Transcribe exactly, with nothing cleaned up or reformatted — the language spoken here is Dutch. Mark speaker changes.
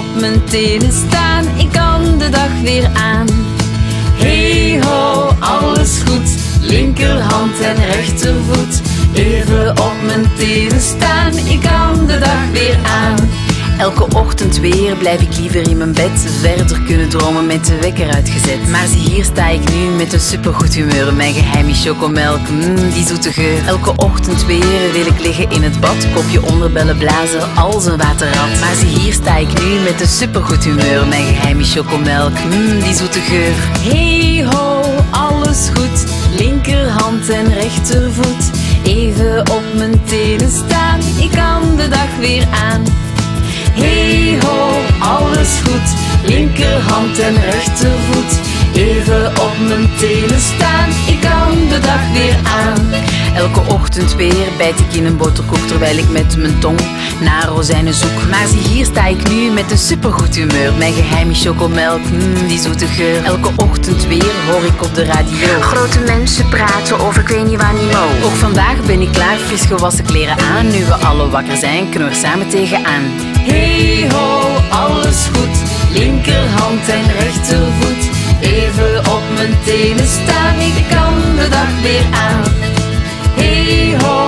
Speaker 1: mijn tenen staan, ik kan de dag weer aan. Hey ho, alles goed, linkerhand en rechtervoet. Even op mijn tenen staan, ik kan de dag weer aan. Elke ochtend weer blijf ik liever in mijn bed, verder kunnen dromen met de wekker uitgezet. Maar zie hier sta ik nu met een supergoed humeur, mijn geheim is chocomelk, mmm, die zoete geur. Elke ochtend weer wil ik liggen in het bad, kopje onderbellen blazen als een waterrat. Maar zie hier sta ik nu met een supergoed humeur, mijn geheim is chocomelk, mmm, die zoete geur. Hey ho, alles goed, linkerhand en rechtervoet. Even op mijn tenen staan, ik kan de dag weer aan. Hey ho, alles goed, linkerhand en rechtervoet. Even op mijn tenen staan, ik kan de dag weer aan. Elke ochtend weer bijt ik in een boterkoek terwijl ik met mijn tong naar rozijnen zoek. Maar zie hier sta ik nu met een supergoed humeur, mijn geheim is chocomelk, mmm, die zoete geur. Elke ochtend weer hoor ik op de radio
Speaker 2: grote mensen praten over ik weet niet waar niet mo.
Speaker 1: Ook vandaag ben ik klaar, fris gewassen kleren aan. Nu we alle wakker zijn, kunnen we er samen tegenaan. Hey ho, alles goed, linkerhand en rechtervoet. Even op mijn tenen staan, ik kan de dag weer aan. Hey ho,